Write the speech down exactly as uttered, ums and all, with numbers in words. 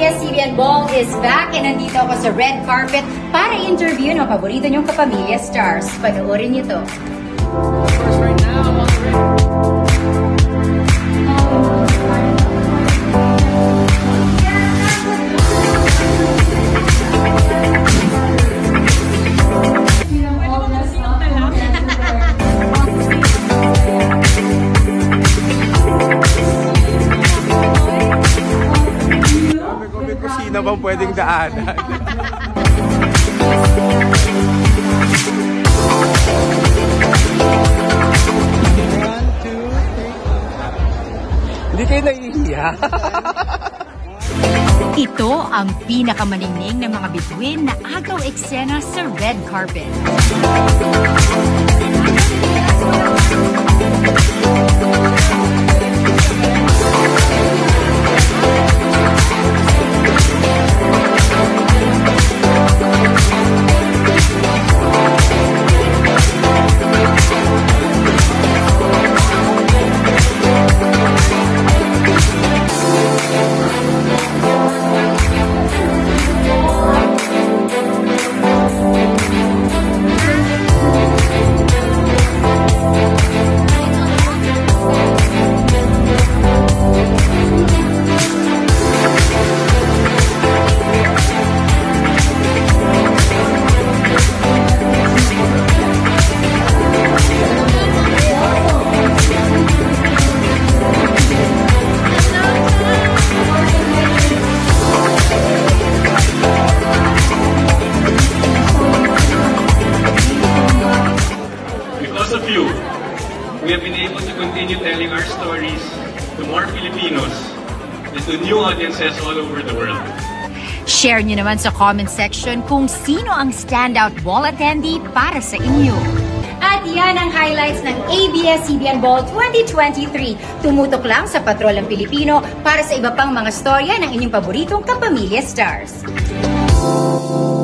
S C B N Ball is back and nandito ako sa red carpet para interview ng paborito niyong kapamilya stars. Panoorin niyo to. Right now, on the red. Kusina bang pwedeng daanan? One, two, three. Hindi kayo naiiya? Ito ang pinakamaningning ng mga bituin na agaw eksena sa red carpet. Because of you, we have been able to continue telling our stories to more Filipinos and to new audiences all over the world. Share nyo naman sa comment section kung sino ang standout ball attendee para sa inyo. At yan ang highlights ng A B S C B N Ball twenty twenty-three. Tumutok lang sa Patrol ng Pilipino para sa iba pang mga storya ng inyong paboritong kapamilya stars.